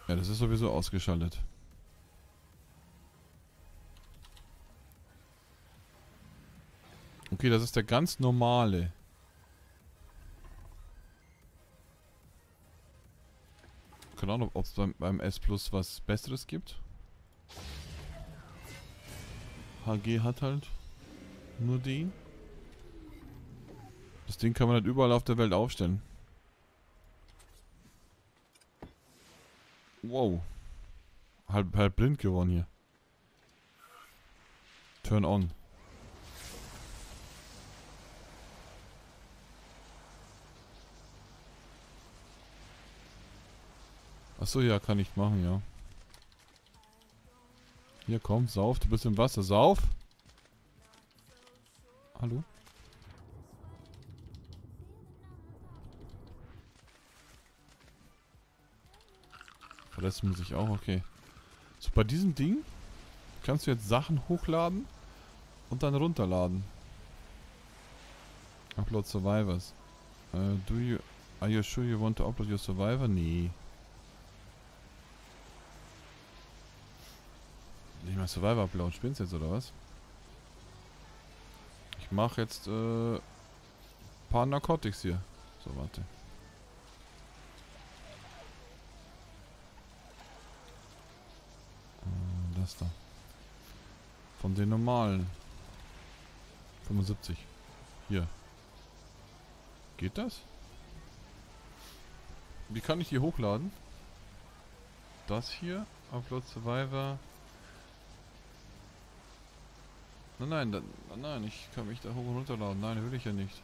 Ja, das ist sowieso ausgeschaltet. Okay, das ist der ganz normale. Keine Ahnung, ob es beim S Plus was Besseres gibt. HG hat halt nur den. Das Ding kann man halt überall auf der Welt aufstellen. Wow. Halb blind geworden hier. Turn on. Achso, ja, kann ich machen, ja. Hier, komm, sauf, du bist im Wasser. Sauf! Hallo? Verletzen muss ich auch, okay. So, bei diesem Ding kannst du jetzt Sachen hochladen und dann runterladen. Upload Survivors. Are you sure you want to upload your Survivor? Nee. Nicht mal Survivor upload, spinnst jetzt oder was? Ich mache jetzt paar Narcotics hier. So, warte. Das da. Von den normalen. 75. Hier. Geht das? Wie kann ich die hochladen? Das hier. Upload Survivor. Nein, ich kann mich da hoch und runterladen. Nein, will ich ja nicht.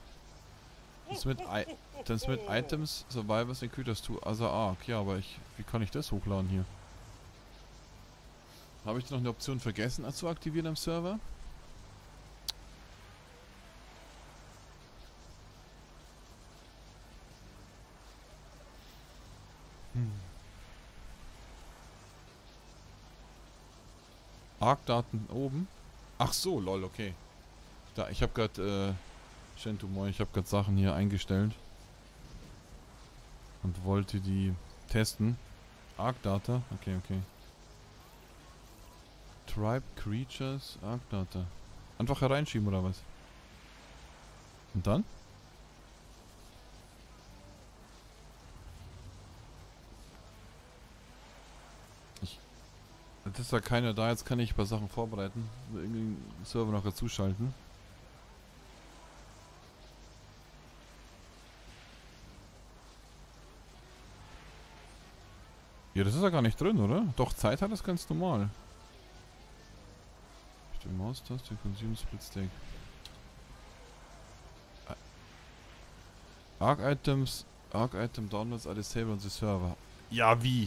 Das ist mit Items, Survivors and Creatures to Other Ark. Ja, aber wie kann ich das hochladen hier? Habe ich noch eine Option vergessen zu aktivieren am Server? Arc-Daten oben? Ach so, lol, okay. Da, ich habe gerade, Shentu Moin, ich habe gerade Sachen hier eingestellt. Und wollte die testen. Arc-Data? Okay. Tribe Creatures, Arc-Data. Einfach hereinschieben oder was? Und dann? Jetzt ist da keiner da, jetzt kann ich ein paar Sachen vorbereiten. Irgendwie einen Server noch dazu schalten. Ja, das ist ja gar nicht drin, oder? Doch, Zeit hat das ganz normal. Die Maustaste, Consume Split Stack. Arc Item Downloads are disabled on the server. Ja, wie?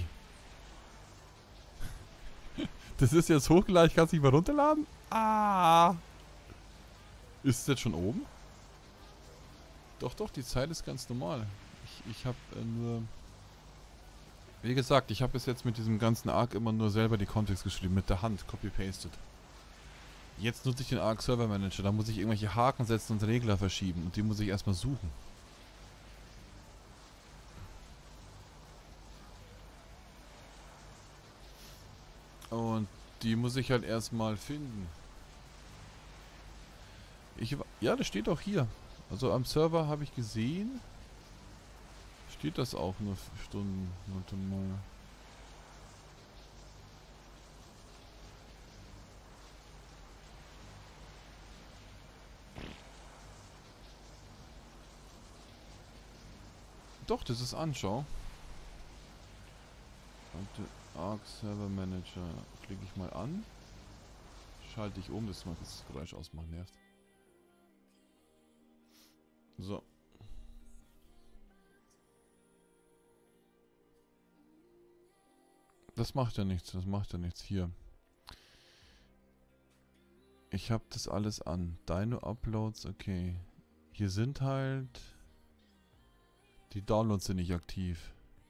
Das ist jetzt hochgeladen, ich kann es nicht mehr runterladen? Ah! Ist es jetzt schon oben? Doch, die Zeit ist ganz normal. Ich habe nur... Wie gesagt, ich habe bis jetzt mit diesem ganzen Arc immer nur selber die Configs geschrieben, mit der Hand, copy-pasted. Jetzt nutze ich den Arc Server Manager, da muss ich irgendwelche Haken setzen und Regler verschieben und die muss ich erstmal suchen. Und die muss ich halt erstmal finden. Ja, das steht auch hier. Also am Server habe ich gesehen. Steht das auch nur Stunden. Warte mal. Doch, das ist Anschau. Warte, Arc Server Manager. Klicke ich mal an. Schalte ich um, das mal das Geräusch ausmachen nervt. So. Das macht ja nichts, Hier. Ich habe das alles an. Dino Uploads, okay. Hier sind halt... Die Downloads sind nicht aktiv.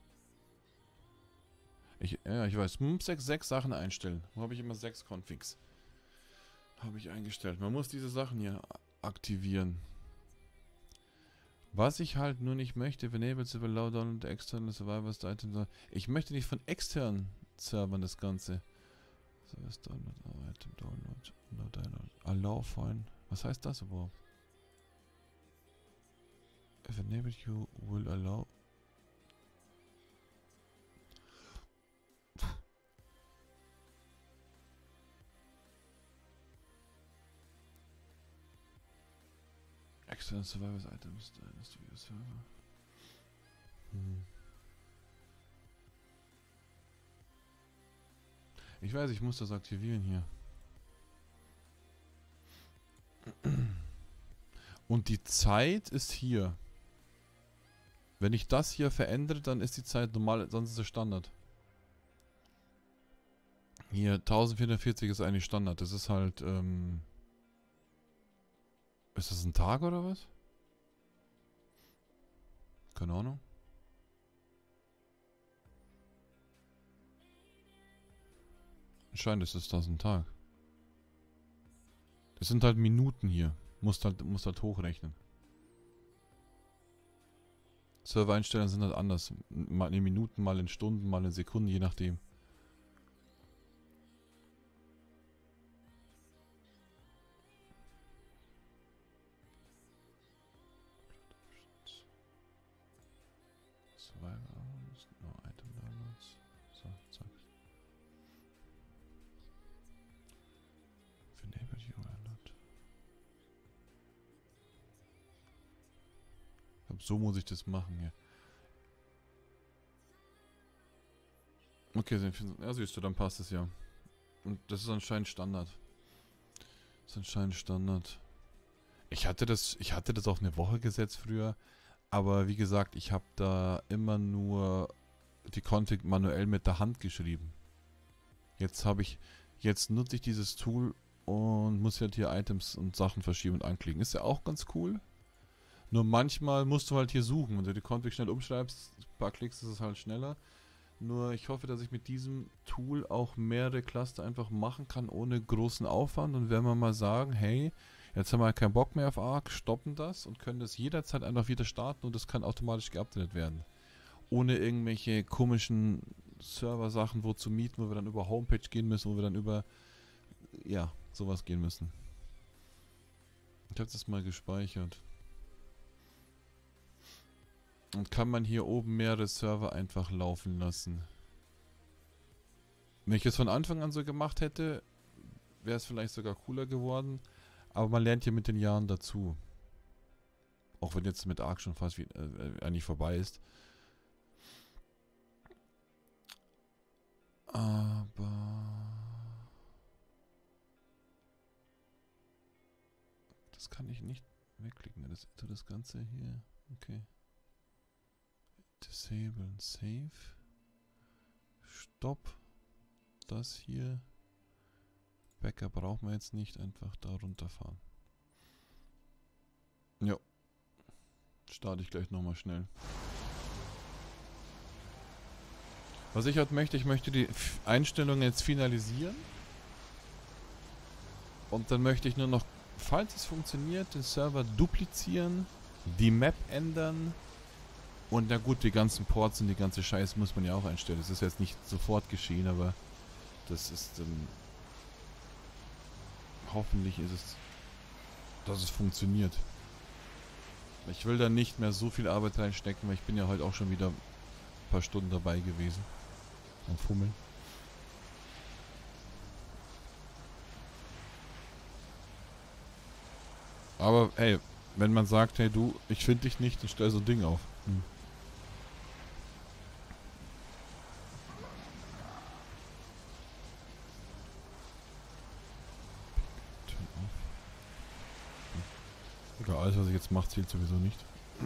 Ich weiß. 6 Sachen einstellen. Wo habe ich immer 6 Configs? Habe ich eingestellt. Man muss diese Sachen hier aktivieren. Was ich halt nur nicht möchte, wenn enable to allow download external survivors items. Ich möchte nicht von externen Servern das Ganze. So ist Download, Item, Download, no download. Allow fine. Was heißt das überhaupt? If enabled you will allow. External survivors items, Studio Server. Ich weiß, ich muss das aktivieren hier. Und die Zeit ist hier. Wenn ich das hier verändere, dann ist die Zeit normal, sonst ist es Standard. Hier 1440 ist eigentlich Standard. Das ist halt, ist das ein Tag oder was? Keine Ahnung. Anscheinend ist das ein Tag. Das sind halt Minuten hier. Musst halt hochrechnen. Server-Einstellungen sind halt anders. Mal in Minuten, mal in Stunden, mal in Sekunden, je nachdem. No item downloads. So, zack. Enable you alert. Ich glaube, so muss ich das machen hier. Okay, ja, siehst du, dann passt es ja. Und das ist anscheinend Standard. Das ist anscheinend Standard. Ich hatte das auf eine Woche gesetzt früher. Aber wie gesagt, ich habe da immer nur die Config manuell mit der Hand geschrieben. Jetzt nutze ich dieses Tool und muss halt hier Items und Sachen verschieben und anklicken. Ist ja auch ganz cool. Nur manchmal musst du halt hier suchen. Wenn du die Config schnell umschreibst, ein paar Klicks ist es halt schneller. Nur ich hoffe, dass ich mit diesem Tool auch mehrere Cluster einfach machen kann, ohne großen Aufwand. Und wenn wir mal sagen, hey, jetzt haben wir keinen Bock mehr auf Arc, stoppen das und können das jederzeit einfach wieder starten und das kann automatisch geupdatet werden. Ohne irgendwelche komischen Server-Sachen, wo zu mieten, wo wir dann über Homepage gehen müssen, wo wir dann über, ja, sowas gehen müssen. Ich habe das mal gespeichert. Und kann man hier oben mehrere Server einfach laufen lassen. Wenn ich es von Anfang an so gemacht hätte, wäre es vielleicht sogar cooler geworden. Aber man lernt ja mit den Jahren dazu. Auch wenn jetzt mit Arc schon fast eigentlich vorbei ist. Aber das kann ich nicht wegklicken. Das Ganze hier. Okay. Disable, Save. Stopp. Das hier. Backup brauchen wir jetzt nicht. Einfach da runterfahren. Ja. Starte ich gleich nochmal schnell. Was ich halt möchte, ich möchte die Einstellungen jetzt finalisieren. Und dann möchte ich nur noch, falls es funktioniert, den Server duplizieren, die Map ändern. Und na gut, die ganzen Ports und die ganze Scheiße muss man ja auch einstellen. Das ist jetzt nicht sofort geschehen, aber das ist hoffentlich ist es, dass es funktioniert. Ich will da nicht mehr so viel Arbeit reinstecken, weil ich bin ja heute auch schon wieder ein paar Stunden dabei gewesen. Am Fummeln. Aber hey, wenn man sagt, hey du, ich finde dich nicht, dann stell so ein Ding auf. Egal, alles was ich jetzt mache, zählt sowieso nicht.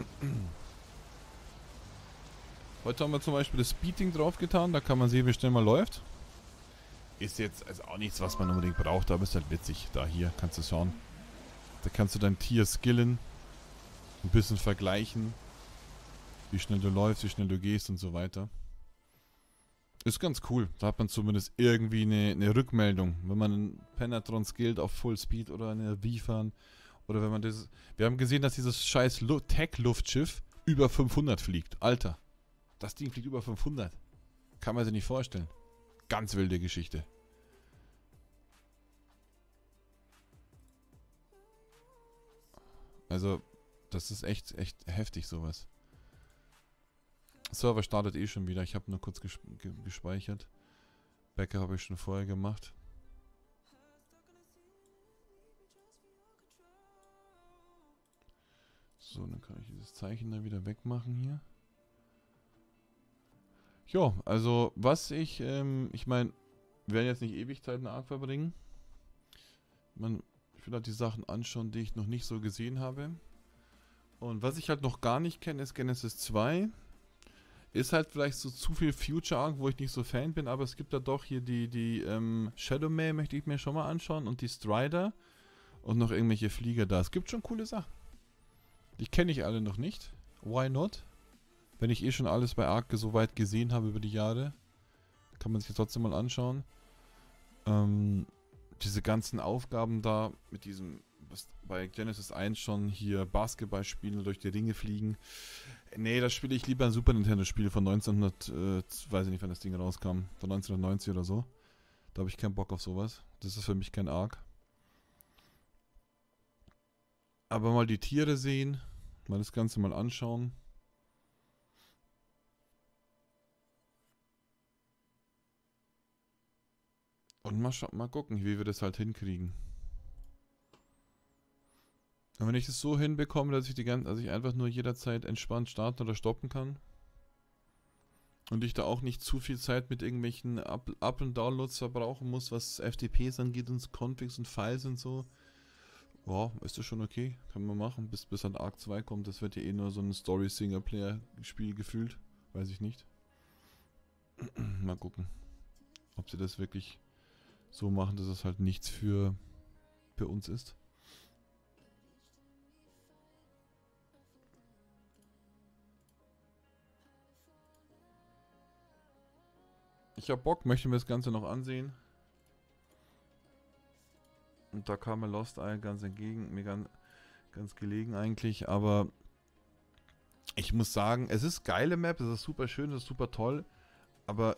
Heute haben wir zum Beispiel das Speeding drauf getan, da kann man sehen, wie schnell man läuft. Ist jetzt also auch nichts, was man unbedingt braucht, aber ist halt witzig. Da hier kannst du schauen. Da kannst du dein Tier skillen, ein bisschen vergleichen, wie schnell du läufst, wie schnell du gehst und so weiter. Ist ganz cool. Da hat man zumindest irgendwie eine Rückmeldung. Wenn man einen Pentatron skillt auf Full Speed oder eine V-Fahren Oder wenn man das... Wir haben gesehen, dass dieses scheiß Tech-Luftschiff über 500 fliegt. Alter, das Ding fliegt über 500. Kann man sich nicht vorstellen. Ganz wilde Geschichte. Also, das ist echt heftig, sowas. Server startet eh schon wieder. Ich habe nur kurz gespeichert. Backup habe ich schon vorher gemacht. So, dann kann ich dieses Zeichen da wieder wegmachen hier. Ja, also was ich meine, wir werden jetzt nicht ewig Zeit in Ark verbringen. Ich will halt die Sachen anschauen, die ich noch nicht so gesehen habe. Und was ich halt noch gar nicht kenne, ist Genesis 2. Ist halt vielleicht so zu viel Future Ark, wo ich nicht so Fan bin, aber es gibt da doch hier die Shadowmare möchte ich mir schon mal anschauen und die Strider und noch irgendwelche Flieger da. Es gibt schon coole Sachen. Die kenne ich alle noch nicht. Why not? Wenn ich eh schon alles bei Ark so weit gesehen habe über die Jahre, kann man sich das trotzdem mal anschauen. Diese ganzen Aufgaben da mit diesem, was bei Genesis 1 schon hier Basketball spielen und durch die Ringe fliegen. Nee, das spiele ich lieber ein Super Nintendo Spiel von 1900, weiß ich nicht, wann das Ding rauskam, von 1990 oder so. Da habe ich keinen Bock auf sowas. Das ist für mich kein Ark. Aber mal die Tiere sehen, mal das Ganze mal anschauen. Und mal gucken, wie wir das halt hinkriegen. Und wenn ich es so hinbekomme, dass ich einfach nur jederzeit entspannt starten oder stoppen kann. Und ich da auch nicht zu viel Zeit mit irgendwelchen Up- und Downloads verbrauchen muss, was FTPs angeht und Configs und Files und so. Boah, ist das schon okay. Kann man machen, bis an Ark 2 kommt. Das wird ja eh nur so ein Story-Singleplayer-Spiel gefühlt. Weiß ich nicht. Mal gucken, ob sie das wirklich so machen, dass es halt nichts für uns ist. Ich hab Bock, möchte mir das Ganze noch ansehen. Und da kam mir Lost Isle ganz entgegen, mir ganz gelegen eigentlich, aber ich muss sagen, es ist geile Map, es ist super schön, es ist super toll, aber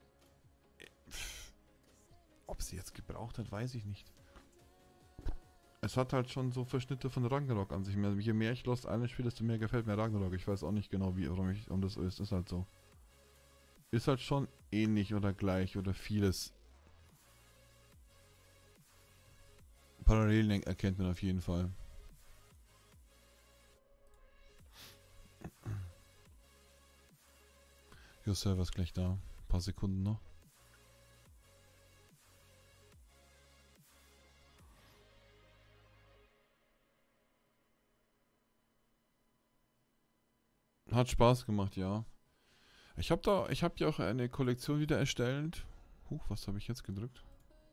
ob sie jetzt gebraucht hat, weiß ich nicht. Es hat halt schon so Verschnitte von Ragnarok an sich. Je mehr ich Lost Island spiele, desto mehr gefällt mir Ragnarok. Ich weiß auch nicht genau, warum das so ist. Ist halt so. Ist halt schon ähnlich oder gleich oder vieles. Parallelen erkennt man auf jeden Fall. Jo, Server ist gleich da. Ein paar Sekunden noch. Hat Spaß gemacht, ja. Ich habe ja auch eine Kollektion wieder erstellt. Huch, was habe ich jetzt gedrückt?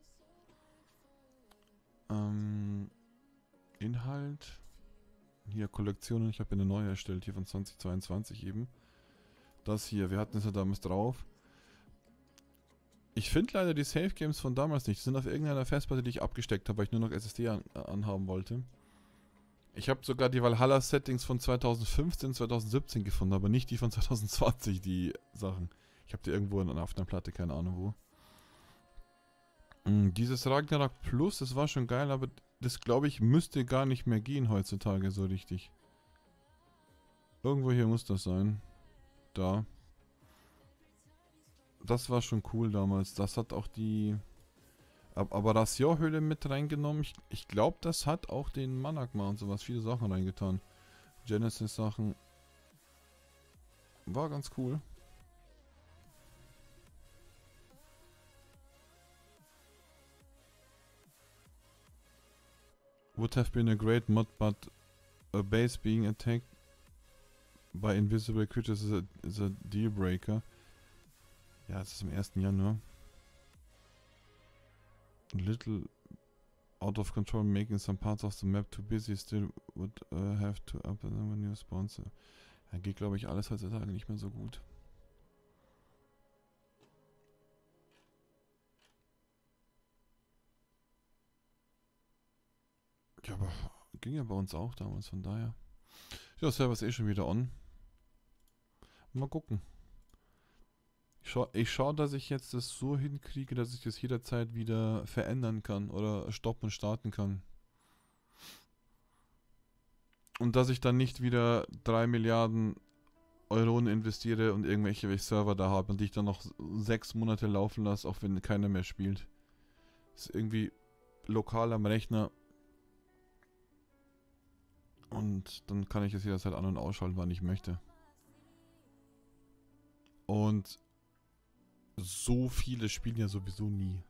Inhalt. Hier Kollektionen. Ich habe eine neue erstellt, hier von 2022 eben. Das hier, wir hatten es ja damals drauf. Ich finde leider die Save Games von damals nicht. Die sind auf irgendeiner Festplatte, die ich abgesteckt habe, weil ich nur noch SSD anhaben wollte. Ich habe sogar die Valhalla Settings von 2015, 2017 gefunden, aber nicht die von 2020, die Sachen. Ich habe die irgendwo auf einer Platte, keine Ahnung wo. Dieses Ragnarok Plus, das war schon geil, aber das glaube ich müsste gar nicht mehr gehen heutzutage so richtig. Irgendwo hier muss das sein. Da. Das war schon cool damals. Das hat auch die... Aber Rasio-Höhle mit reingenommen. Ich glaube, das hat auch den Managma und sowas. Viele Sachen reingetan. Genesis-Sachen. War ganz cool. Would have been a great mod, but a base being attacked by invisible creatures is a deal breaker. Ja, es ist im 1. Januar. Little out of control, making some parts of the map too busy, still would have to up a new sponsor. Da geht, glaube ich, alles heutzutage nicht mehr so gut. Ja, aber Ging ja bei uns auch damals, von daher. Ja, Server ist eh schon wieder on. Mal gucken. Ich schau, dass ich jetzt das so hinkriege, dass ich das jederzeit wieder verändern kann oder stoppen und starten kann. Und dass ich dann nicht wieder 3 Milliarden Euronen investiere und irgendwelche Server da habe und die ich dann noch 6 Monate laufen lasse, auch wenn keiner mehr spielt. Das ist irgendwie lokal am Rechner. Und dann kann ich es jederzeit an- und ausschalten, wann ich möchte. Und so viele spielen ja sowieso nie.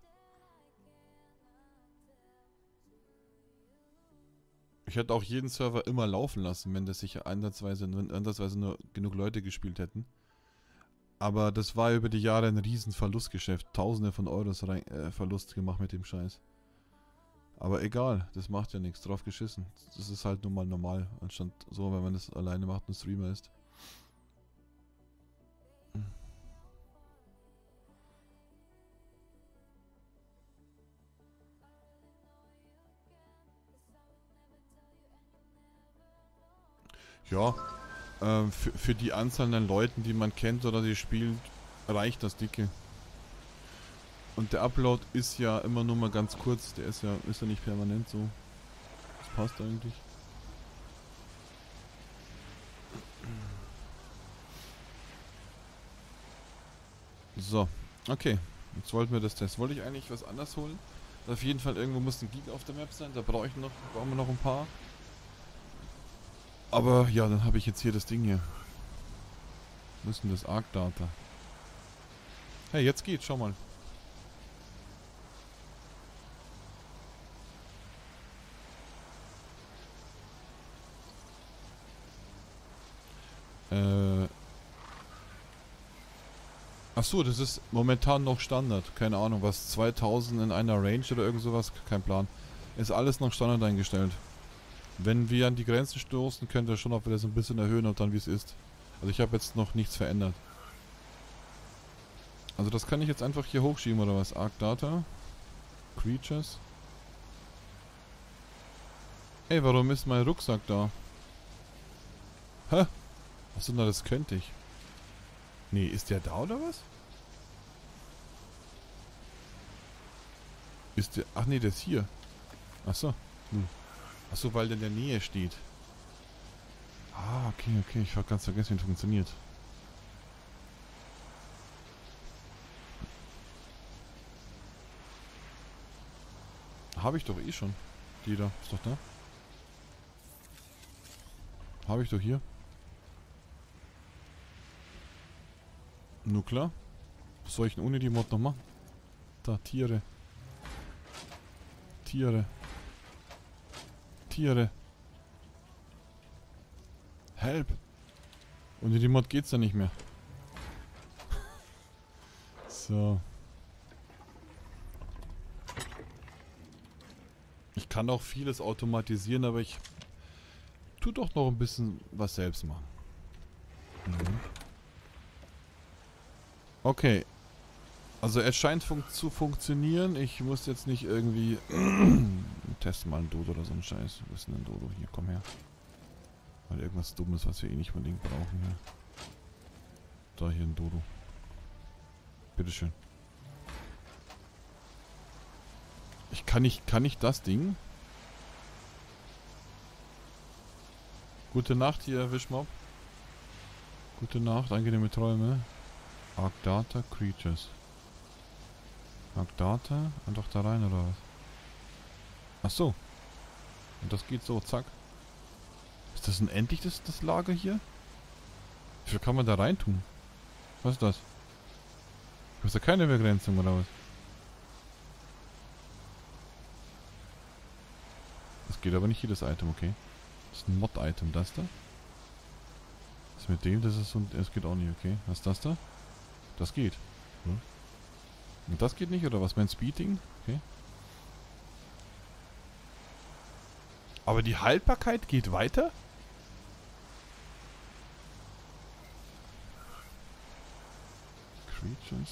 Ich hätte auch jeden Server immer laufen lassen, wenn das sich ansatzweise nur genug Leute gespielt hätten. Aber das war über die Jahre ein riesen Verlustgeschäft. Tausende von Euros Verlust gemacht mit dem Scheiß. Aber egal, das macht ja nichts. Drauf geschissen. Das ist halt nun mal normal. Anstatt so, wenn man das alleine macht und Streamer ist. Ja, für die Anzahl an Leuten, die man kennt oder die spielt, reicht das dicke. Und der Upload ist ja immer nur mal ganz kurz. Der ist ja nicht permanent so. Das passt eigentlich. So, okay. Jetzt wollten wir das testen. Wollte ich eigentlich was anderes holen? Auf jeden Fall irgendwo muss ein Giga auf der Map sein. Da brauchen wir noch ein paar. Aber ja, dann habe ich jetzt hier das Ding hier. Müssen das Arc Data. Hey, jetzt geht's, schau mal. Achso, das ist momentan noch Standard. Keine Ahnung, was 2000 in einer Range oder irgend sowas. Kein Plan. Ist alles noch Standard eingestellt. Wenn wir an die Grenzen stoßen, könnt ihr schon auch wieder so ein bisschen erhöhen und dann wie es ist. Also ich habe jetzt noch nichts verändert. Also das kann ich jetzt einfach hier hochschieben oder was? Arc Data. Creatures. Ey, warum ist mein Rucksack da? Hä? Achso, na das könnte ich. Nee, ist der da oder was? Ist der... Ach nee, der ist hier. Achso. Hm. Achso, weil der in der Nähe steht. Ah, okay. Ich habe ganz vergessen, wie das funktioniert. Habe ich doch eh schon. Die da. Ist doch da. Habe ich doch hier. Nur klar. Was soll ich denn ohne die Mod noch machen? Da, Tiere. Help! Ohne die Mod geht's ja nicht mehr. So. Ich kann auch vieles automatisieren, aber ich tue doch noch ein bisschen was selbst machen. Mhm. Okay. Also es scheint zu funktionieren. Ich muss jetzt nicht irgendwie... Testen mal ein Dodo oder so ein Scheiß. Wo ist denn ein Dodo? Hier, komm her. Mal irgendwas Dummes, was wir eh nicht unbedingt brauchen. Hier. Da, hier ein Dodo. Bitteschön. Kann ich das Ding? Gute Nacht hier, Wischmob. Gute Nacht, angenehme Träume. Arc Data Creatures. Arc Data? Einfach da rein oder was? Ach so. Und das geht so, zack. Ist das unendlich, das Lager hier? Wie viel kann man da rein tun? Was ist das? Ist da keine Begrenzung oder was? Das geht aber nicht jedes Item, okay. Das ist ein Mod-Item, das da? Das mit dem, das ist so... Das geht auch nicht, okay. Was ist das da? Das geht. Hm. Und das geht nicht, oder was? Mein Speeding? Okay. Aber die Haltbarkeit geht weiter? Creatures.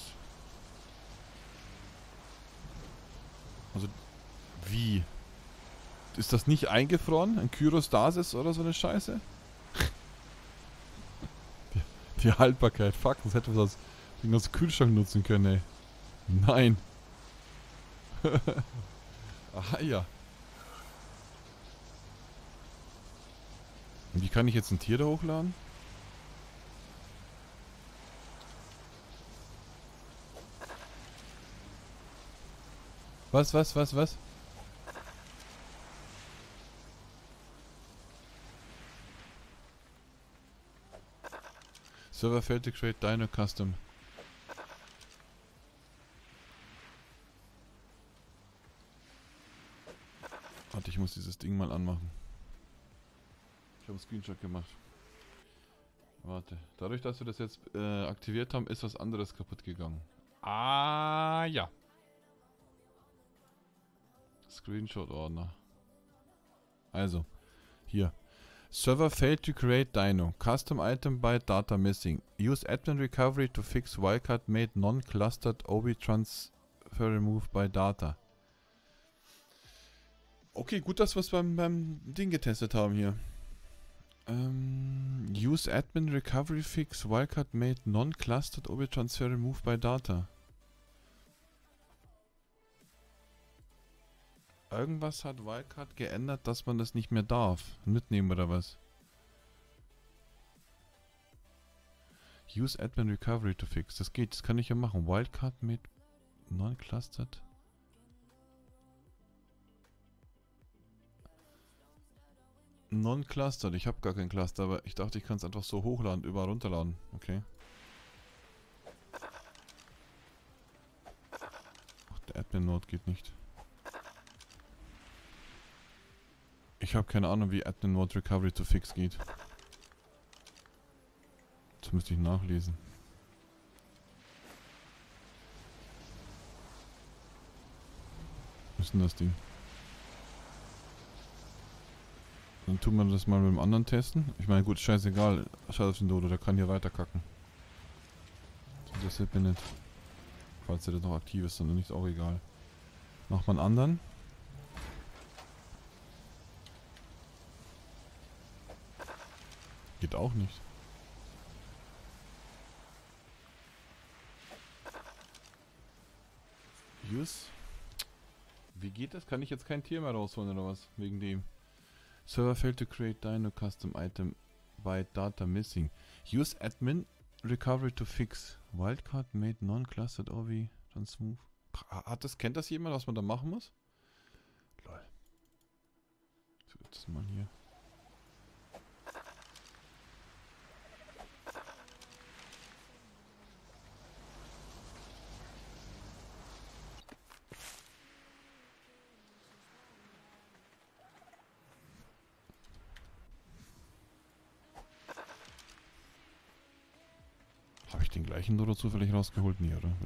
Also, wie? Ist das nicht eingefroren? Ein Kyrostasis oder so eine Scheiße? Die Haltbarkeit. Fuck, das hätte man als Kühlschrank nutzen können, ey. Nein. Aha, ja. Und wie kann ich jetzt ein Tier da hochladen? Was? Server failed to create Dino Custom. Warte, ich muss dieses Ding mal anmachen. Ich habe einen Screenshot gemacht. Warte. Dadurch, dass wir das jetzt aktiviert haben, ist was anderes kaputt gegangen. Ah, ja. Screenshot-Ordner. Also, hier. Server failed to create Dino. Custom item by data missing. Use admin recovery to fix wildcard made non-clustered OB transfer removed by data. Okay, gut, dass wir es beim Ding getestet haben hier. Use admin recovery fix wildcard made non-clustered OB transfer removed by data. Irgendwas hat Wildcard geändert, dass man das nicht mehr darf. Mitnehmen oder was? Use admin recovery to fix. Das geht, das kann ich ja machen. Wildcard mit non-clustered. Non-clustered. Ich habe gar kein Cluster, aber ich dachte, ich kann es einfach so hochladen, überall runterladen. Okay. Ach, der Admin-Node geht nicht. Ich habe keine Ahnung, wie Admin Node Recovery to Fix geht. Das müsste ich nachlesen. Was ist denn das Ding? Dann tun wir das mal mit dem anderen testen. Ich meine, gut, scheißegal. Scheiß auf den Dodo, der kann hier weiter kacken. Das interessiert mich nicht. Falls der noch aktiv ist, dann ist auch egal. Macht man einen anderen. Geht auch nicht. Use. Wie geht das? Kann ich jetzt kein Tier mehr rausholen oder was? Wegen dem. Server failed to create Dino custom item by data missing. Use admin recovery to fix. Wildcard made non-clustered OV dann smooth. Kennt das jemand, was man da machen muss? Lol. Ich will das mal hier. Habe ich den gleichen Dodo zufällig rausgeholt? Nee, oder?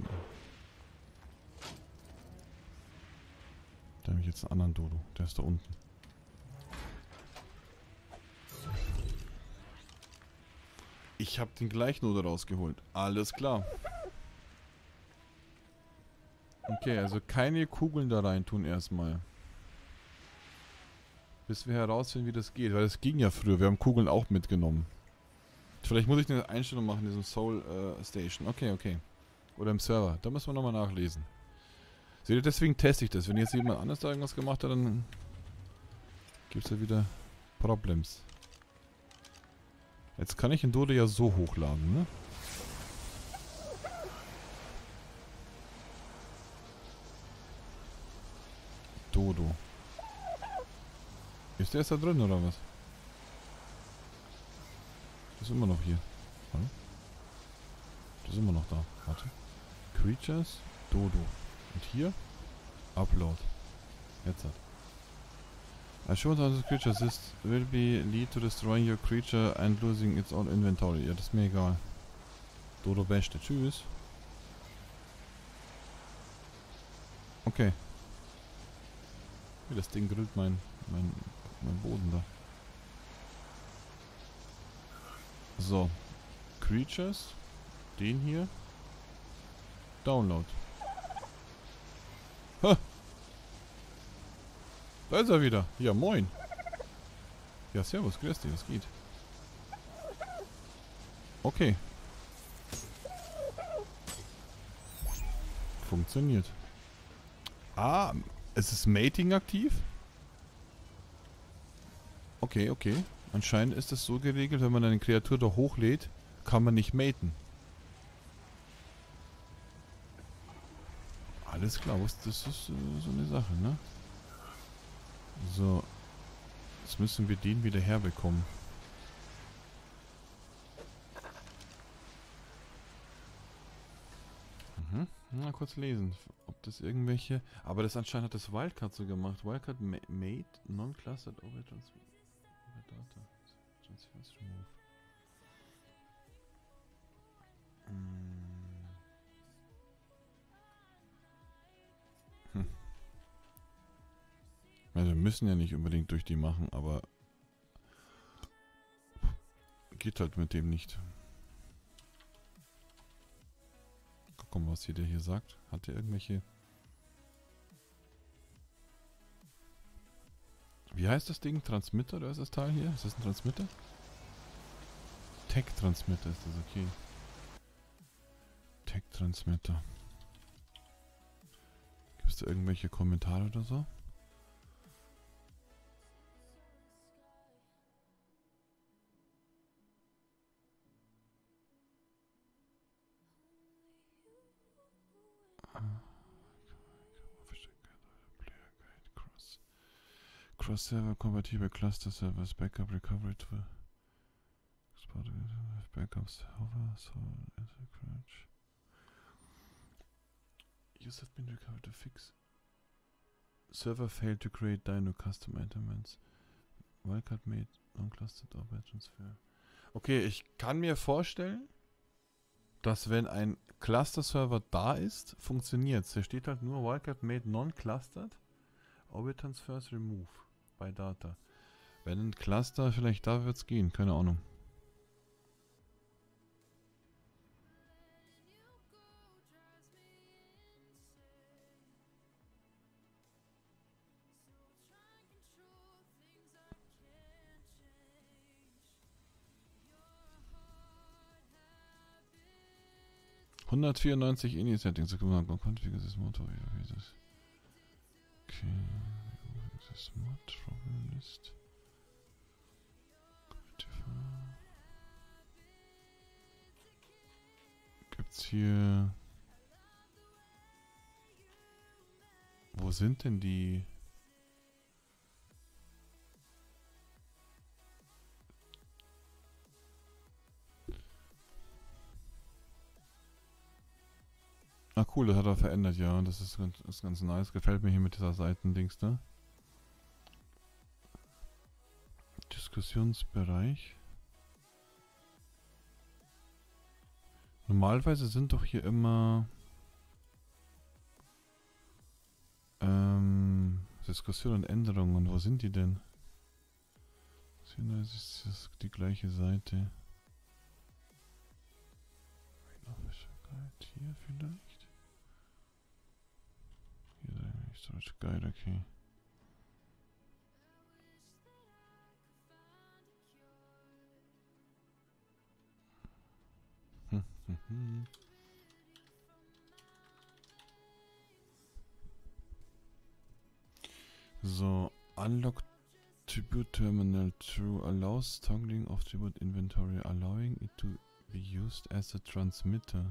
Da habe ich jetzt einen anderen Dodo. Der ist da unten. Ich habe den gleichen Dodo rausgeholt. Alles klar. Okay, also keine Kugeln da rein tun erstmal. Bis wir herausfinden, wie das geht. Weil das ging ja früher. Wir haben Kugeln auch mitgenommen. Vielleicht muss ich eine Einstellung machen in diesem Soul Station. Okay, okay. Oder im Server. Da müssen wir nochmal nachlesen. Seht ihr, deswegen teste ich das. Wenn jetzt jemand anders da irgendwas gemacht hat, dann gibt es ja wieder Problems. Jetzt kann ich den Dodo ja so hochladen, ne? Dodo. Ist der jetzt da drin oder was? Das ist immer noch hier. Hallo? Das ist immer noch da. Warte. Creatures, Dodo. Und hier? Upload. Jetzt hat. I showed how the creature this will be lead to destroying your creature and losing its own inventory. Ja, das ist mir egal. Dodo beste. Tschüss. Okay. Das Ding grillt mein Boden da. So. Creatures. Den hier. Download. Ha! Da ist er wieder. Ja, moin. Ja, servus, grüß dich, was geht? Okay. Funktioniert. Ah, es ist Mating aktiv? Okay, okay. Anscheinend ist es so geregelt, wenn man eine Kreatur da hochlädt, kann man nicht maten. Alles klar, das ist so eine Sache, ne? So. Jetzt müssen wir den wieder herbekommen. Mhm. Mal kurz lesen, ob das irgendwelche... Aber das anscheinend hat das Wildcard so gemacht. Wildcard made non-clustered over data. Transfers remove. Also wir müssen ja nicht unbedingt durch die machen, aber geht halt mit dem nicht. Guck mal, was der hier sagt. Hat der irgendwelche... Wie heißt das Ding? Transmitter oder ist das Teil hier? Ist das ein Transmitter? Tech-Transmitter ist das, okay. Tech-Transmitter. Gibt es da irgendwelche Kommentare oder so? Cross-Server compatible cluster servers backup recovery to backups hover so crouch. Use have been recovered to fix. Server failed to create Dino custom elements. Wildcard made non-clustered or by transfer. Okay, ich kann mir vorstellen, dass wenn ein Cluster-Server da ist, funktioniert es. Da steht halt nur Wildcard made non-clustered. Orbit transfers remove by data. Wenn ein Cluster vielleicht da wird es gehen, keine Ahnung. ...194 Ini-Settings. Configure this mod. Okay. This mod. Problem list. Gibt's hier... Wo sind denn die... Ah cool, das hat er verändert, ja. Das ist ganz nice. Gefällt mir hier mit dieser Seitendings da. Diskussionsbereich. Normalerweise sind doch hier immer Diskussion und Änderungen. Wo sind die denn? Das ist die gleiche Seite. Hier vielleicht? Hier der Storage Guide, okay. So, unlock Tribute Terminal True allows toggling of Tribute Inventory, allowing it to be used as a transmitter.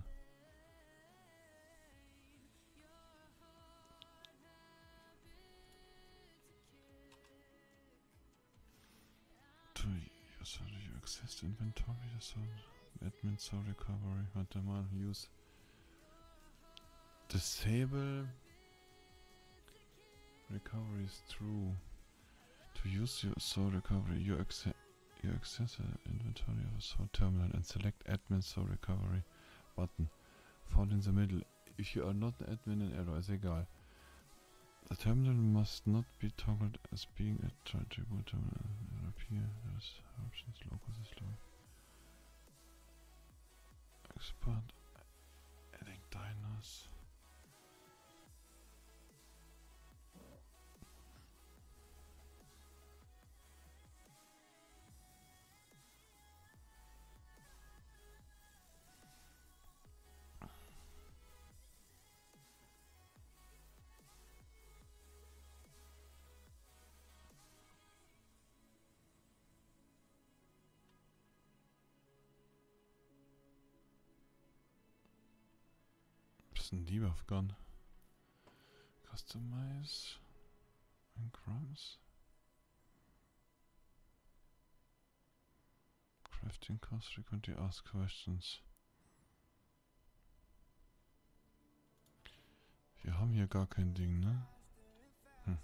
To use you access the inventory, so admin so recovery. Warte mal, use disable recovery is true. To use your soul recovery, you access the inventory of a soul terminal and select admin soul recovery button. Found in the middle. If you are not an admin, an error ist egal. The terminal must not be toggled as being a tribute terminal. Appear as options locus is low. Export adding dinos. denn die Buff Gun? Customize and crumbs. Crafting cost frequently asked questions. Wir haben hier gar kein Ding, ne? Hm.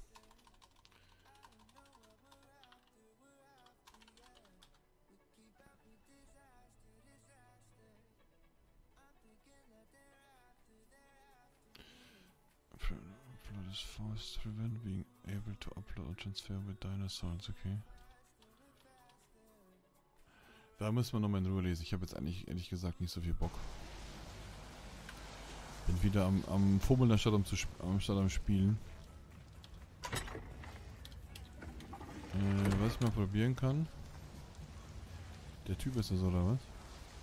Upload is forced to prevent being able to upload or transfer with dinosaurs, okay. Da müssen wir nochmal in Ruhe lesen. Ich habe jetzt eigentlich, ehrlich gesagt, nicht so viel Bock. Bin wieder am Fummeln statt am Spielen. Was ich mal probieren kann. Der Typ ist das, oder was?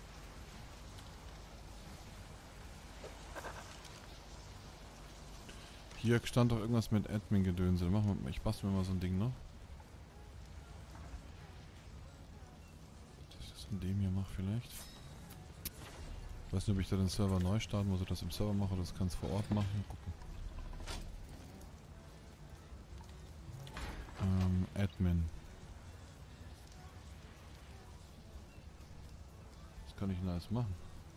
Hier stand doch irgendwas mit Admin-Gedönse. Ich bastel mir mal so ein Ding noch. Dass ich das in dem hier mache vielleicht. Ich weiß nicht, ob ich da den Server neu starten muss oder das im Server mache oder das kann es vor Ort machen. Mal gucken. Admin. Was kann ich denn alles machen?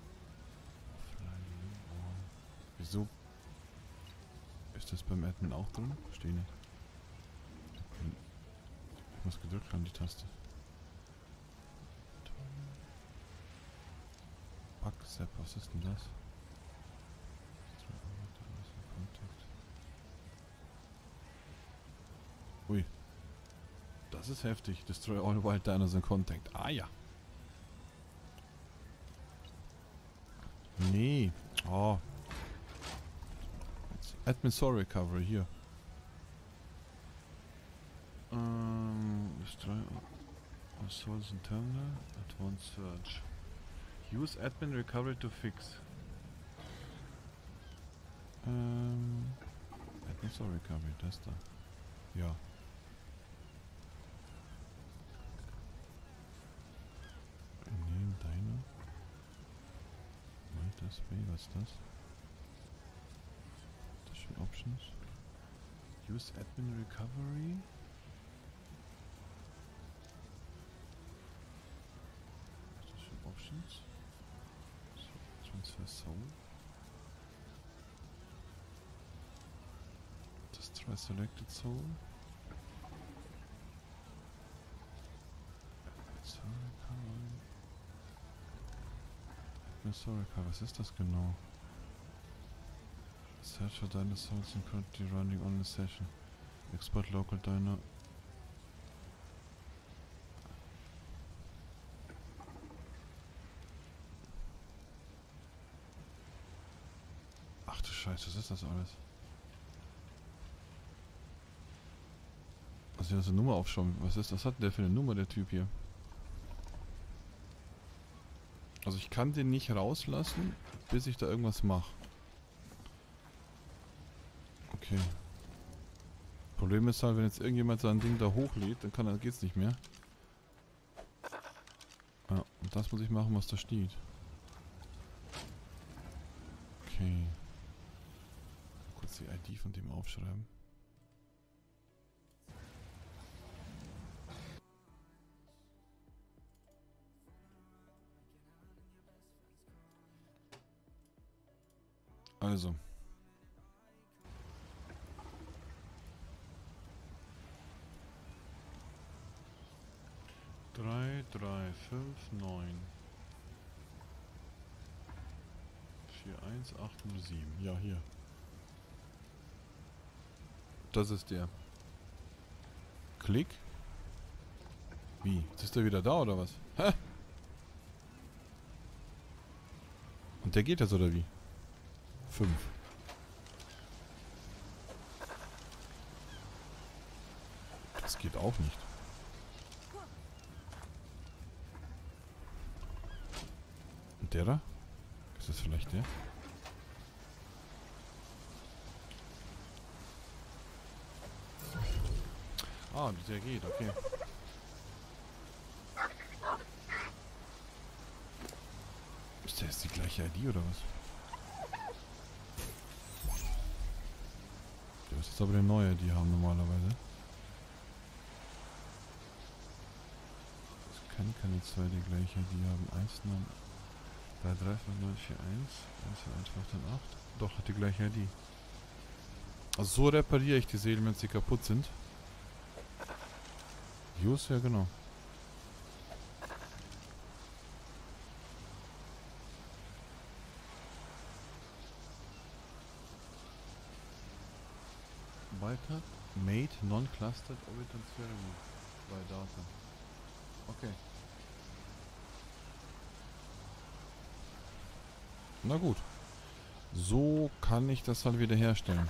Wieso? Ist das beim Admin auch drin? Verstehe nicht. Ich muss gedrückt haben, die Taste. Bugzap, was ist denn das? Ui. Das ist heftig. Destroy all wild dinos in contact. Ah ja. Nee. Oh. Admin Soul Recovery, hier. Destroy all souls in terminal. Advanced search. Use Admin Recovery to fix. Admin Soul Recovery, das da. Ja. Name Dino. Malta Spay, was ist das? Options. Use Admin Recovery. Was ist das für Options? So, Transfer Soul. Destroy Selected Soul. Admin Soul Recovery. Was ist das genau? Search for dinosaurs and currently running on a session. Export local dino. Ach du Scheiße, was ist das alles? Also hier ist eine Nummer aufschauen. Was hat der für eine Nummer, der Typ hier? Also ich kann den nicht rauslassen, bis ich da irgendwas mache. Okay. Problem ist halt, wenn jetzt irgendjemand sein Ding da hochlädt, dann geht's nicht mehr. Ja, und das muss ich machen, was da steht. Okay. Kurz die ID von dem aufschreiben. Also. 3, 3, 5, 9. 4, 1, 8, 0, 7. Ja, hier. Das ist der. Klick. Wie? Jetzt ist der wieder da, oder was? Hä? Und der geht jetzt, oder wie? 5. Das geht auch nicht. Und der da? Ist das vielleicht der? Ah, der geht, okay. Ist der jetzt die gleiche ID oder was? Das ist aber eine neue, die haben normalerweise. Das kann keine zwei die gleiche. Die haben 1, 9, 3, 3, 5, 9, 4, 1, 1, 4, 1, 5, 8. Doch, hat die gleiche ID. Also so repariere ich die Seelen, wenn sie kaputt sind. Just, ja genau. Weiter. Made non-clustered orbital ceremony. Bei Data. Okay. Na gut. So kann ich das halt wieder herstellen.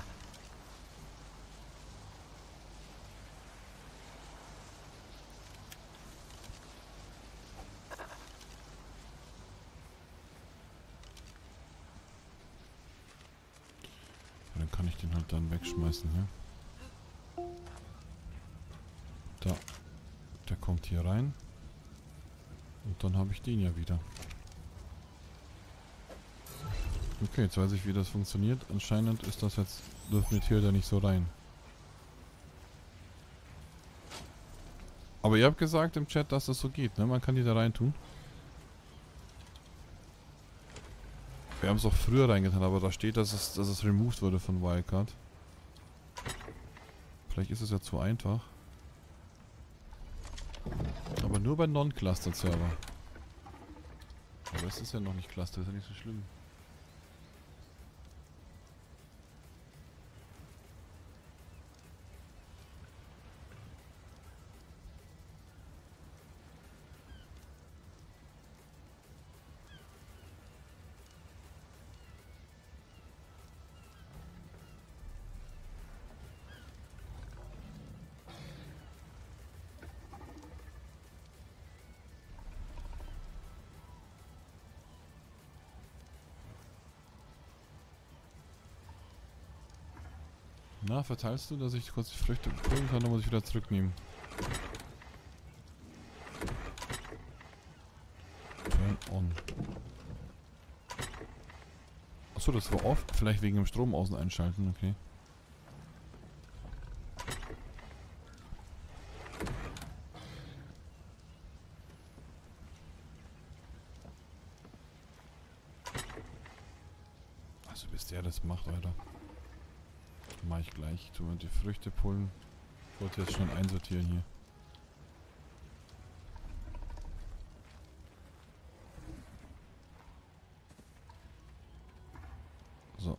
Dann kann ich den halt dann wegschmeißen, ja. Da. Der kommt hier rein. Und dann habe ich den ja wieder. Okay, jetzt weiß ich, wie das funktioniert. Anscheinend ist das jetzt, dürfen wir hier da nicht so rein. Aber ihr habt gesagt im Chat, dass das so geht, ne? Man kann die da rein tun. Wir haben es auch früher reingetan, aber da steht, dass es removed wurde von Wildcard. Vielleicht ist es ja zu einfach. Aber nur bei Non-Clustered Server. Aber es ist ja noch nicht Cluster, ist ja nicht so schlimm. Na, verteilst du, dass ich kurz die Früchte holen kann, dann muss ich wieder zurücknehmen. Turn on. Achso, das war off. Vielleicht wegen dem Strom außen einschalten, okay. Also bis der das macht, Alter. Mach ich gleich. Tun wir die Früchte pullen. Ich wollte jetzt schnell einsortieren hier. So.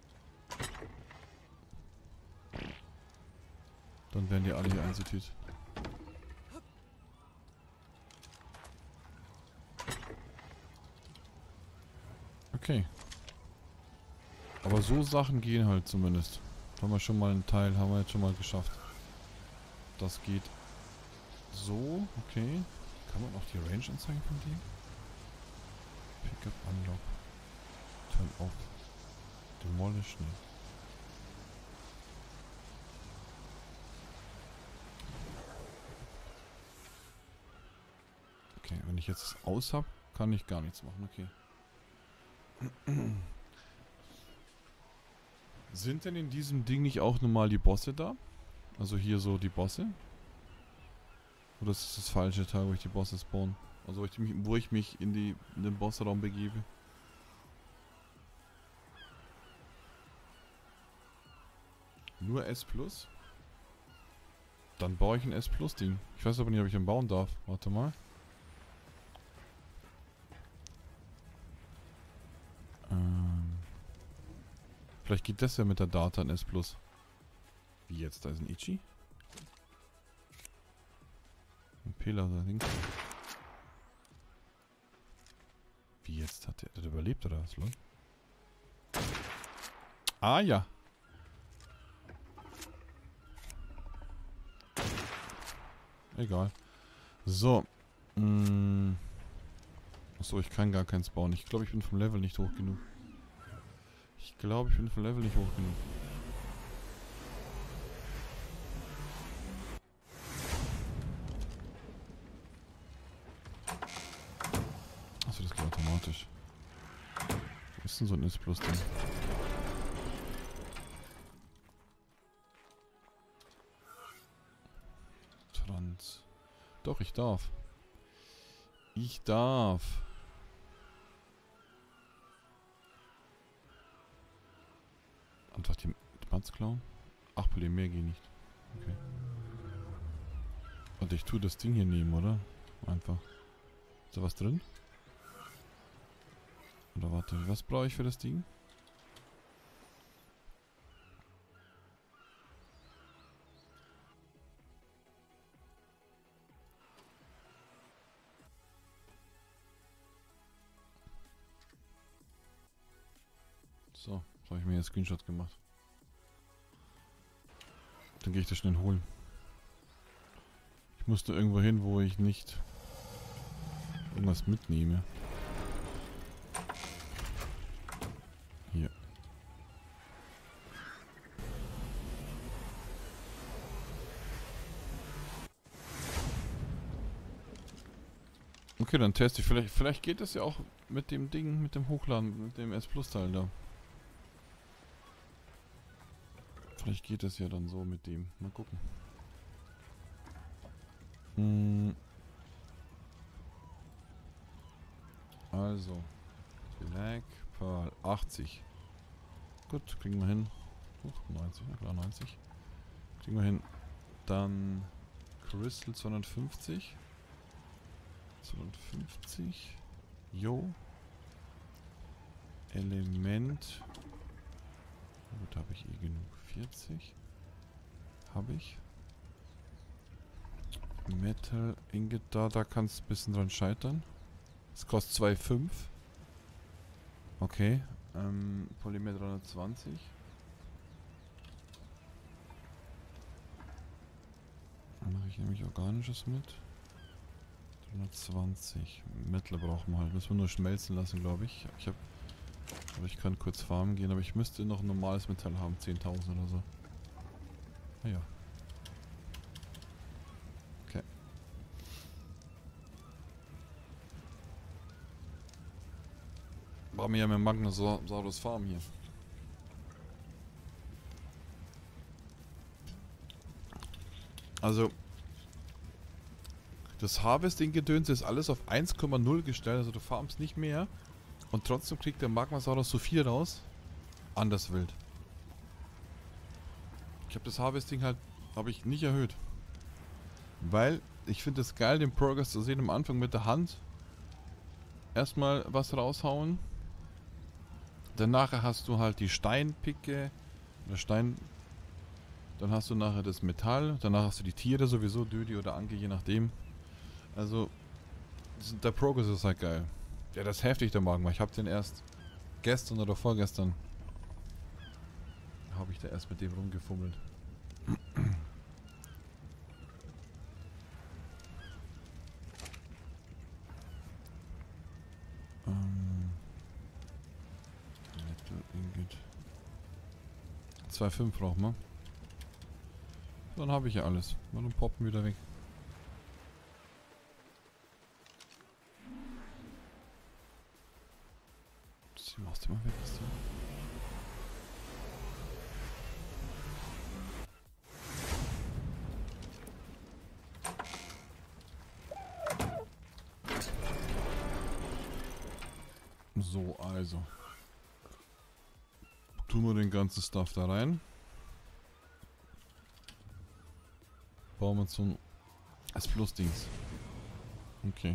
Dann werden die alle hier einsortiert. Okay. Aber so Sachen gehen halt zumindest. Haben wir schon mal einen Teil, haben wir jetzt schon mal geschafft. Das geht so, okay. Kann man auch die Range anzeigen von dem? Pickup, Unlock. Turn off. Demolish, ne. Okay, wenn ich jetzt das aus habe, kann ich gar nichts machen, okay. Sind denn in diesem Ding nicht auch normal die Bosse da? Also hier so die Bosse? Oder ist das das falsche Teil, wo ich die Bosse spawn? Also wo ich mich in den Bossraum begebe? Nur S+? Dann baue ich ein S+ Ding. Ich weiß aber nicht, ob ich ihn bauen darf. Warte mal. Vielleicht geht das ja mit der Data in S+. Wie jetzt? Da ist ein Ichi? Ein Pela da links. Wie jetzt? Hat der überlebt oder was? Lol? Ah ja. Egal. So. Achso, ich kann gar keins bauen. Ich glaube, ich bin vom Level nicht hoch genug. Ich glaube, ich bin vom Level nicht hoch genug. Achso, das geht automatisch. Wo ist denn so ein S+ Ding? 1. Doch, ich darf. Ich darf. Einfach die Matz klauen? Ach, Polymer geht nicht. Okay. Warte, ich tue das Ding hier nehmen, oder? Einfach. Ist da was drin? Oder warte, was brauche ich für das Ding? So, habe ich mir jetzt Screenshot gemacht. Dann gehe ich das schnell holen. Ich musste irgendwo hin, wo ich nicht irgendwas mitnehme. Hier. Okay, dann teste ich. Vielleicht geht das ja auch mit dem Ding, mit dem Hochladen, mit dem S Plus Teil da. Vielleicht geht das ja dann so mit dem. Mal gucken. Also. Black Pearl 80. Gut, kriegen wir hin. 90, ja klar 90. Kriegen wir hin. Dann Crystal 250. 250. Jo. Element. Gut, habe ich eh genug. 40. Habe ich. Metal Ingot da kannst du ein bisschen dran scheitern. Es kostet 2,5. Okay. Polymer 320. Dann mache ich nämlich Organisches mit. 320. Metal brauchen wir halt. Müssen wir nur schmelzen lassen, glaube ich. Aber ich kann kurz farmen gehen, aber ich müsste noch ein normales Metall haben. 10.000 oder so. Naja. Okay. Brauchen wir ja mehr Magnosaurus Farm hier. Also, das Harvesting-Gedöns ist alles auf 1,0 gestellt, also du farmst nicht mehr. Und trotzdem kriegt der Magmasaurus so viel raus. Anders wild. Ich habe das Harvesting halt, nicht erhöht. Weil, ich finde es geil, den Progress zu sehen am Anfang mit der Hand. Erstmal was raushauen. Danach hast du halt die Steinpicke. Oder Stein. Dann hast du nachher das Metall. Danach hast du die Tiere sowieso, Dödi oder Anke, je nachdem. Also, der Progress ist halt geil. Ja, das ist heftig, der Magma. Ich habe den erst gestern oder vorgestern. Habe ich da erst mit dem rumgefummelt. Metal Ingot. 2,5 brauchen wir. Dann habe ich ja alles. Mal und poppen wieder weg. Sie machst du mal weg, ist die. So, also. Tun wir den ganzen Stuff da rein. Bauen wir zum S Plus Dings. Okay.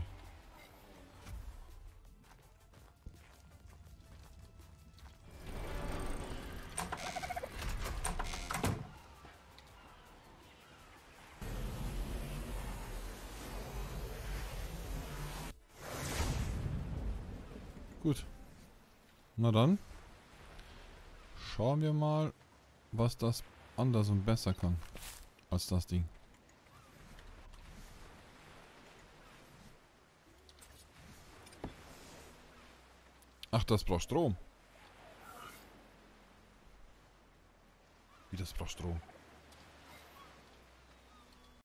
Gut. Na dann. Schauen wir mal, was das anders und besser kann. Als das Ding. Ach, das braucht Strom. Wie das braucht Strom?